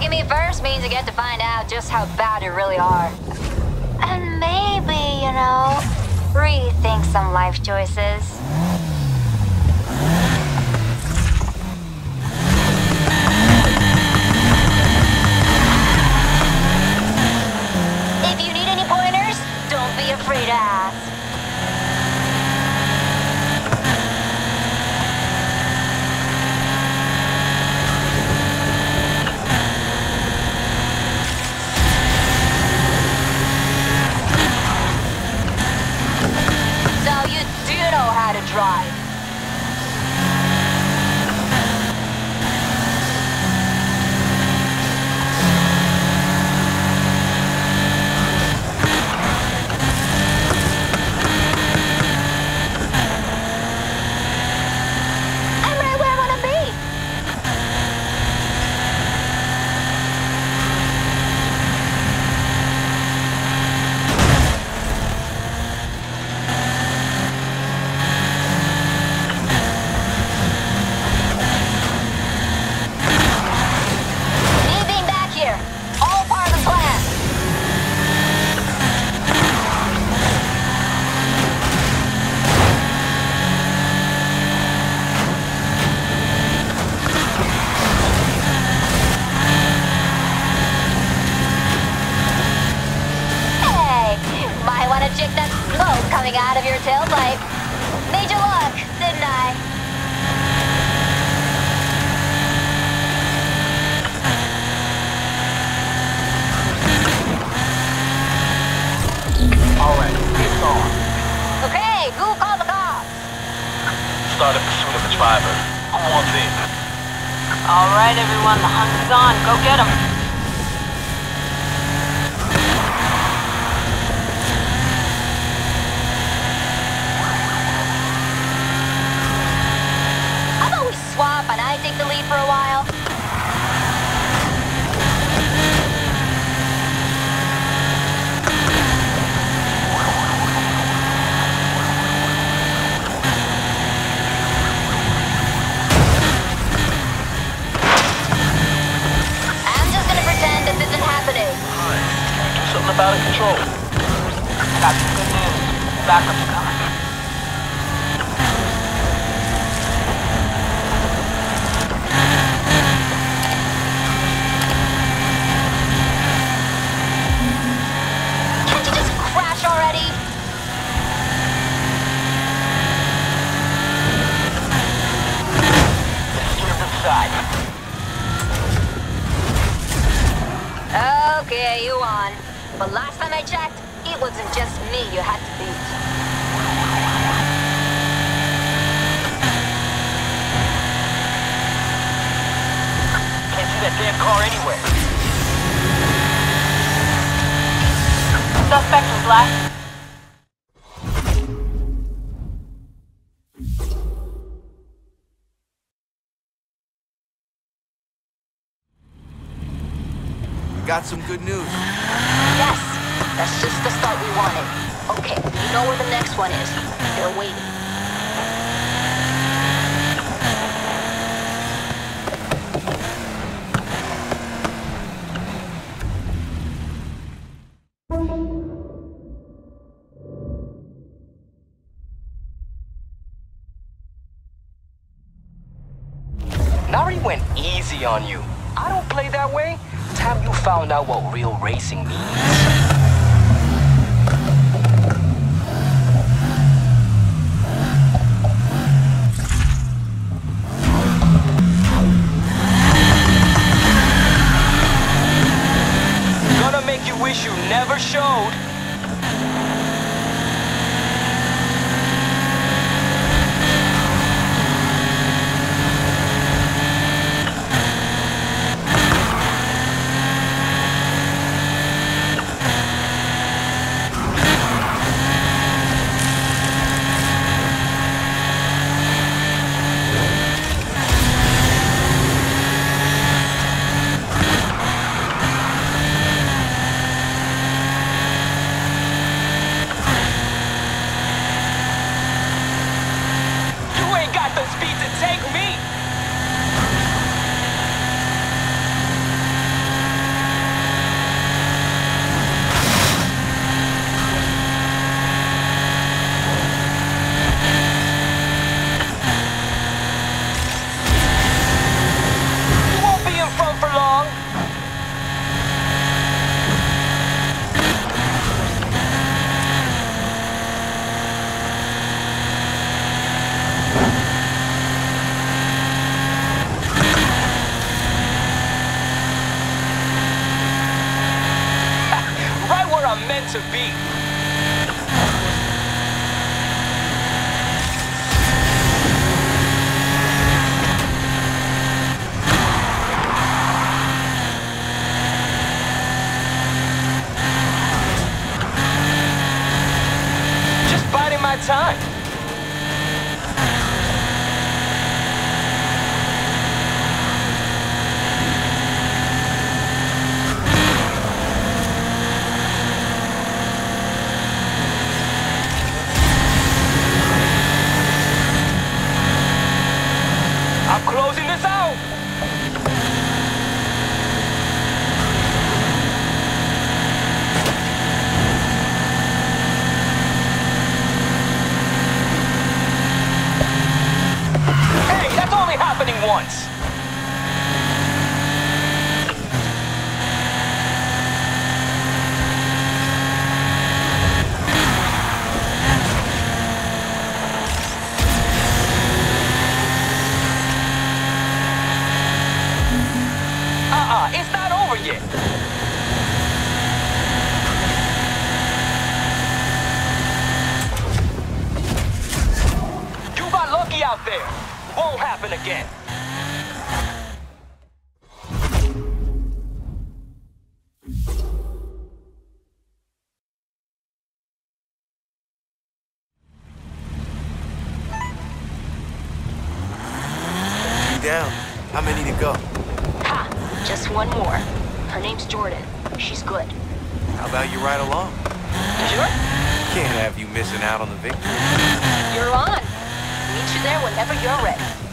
Picking me first means you get to find out just how bad you really are. And maybe, you know, rethink some life choices. If you need any pointers, don't be afraid to ask. How to drive. I'm right where I want to be. Check that smoke coming out of your tailpipe. Made you look, didn't I? Alright, it's on. Okay, who called the cops? Start a pursuit of the driver. Who wants in? Alright, everyone, the hunt is on. Go get him. Swap and I take the lead for a while. I'm just gonna pretend this isn't happening. Do something about it, Control. Got some good news. Backup's coming. Okay, you won. But last time I checked, it wasn't just me you had to beat. Can't see that damn car anywhere. Suspect was last. Got some good news. Yes, that's just the start we wanted. Okay, you know where the next one is. They're waiting. Nari went easy on you. I don't play that way. Time you found out what real racing means. Gonna make you wish you never showed. to be. Just biding my time. I'm closing this out! Hey, that's only happening once! It's not over yet. You got lucky out there. Won't happen again. You down? How many to go? Just one more. Her name's Jordan. She's good. How about you ride along? Sure? Can't have you missing out on the victory. You're on. Meet you there whenever you're ready.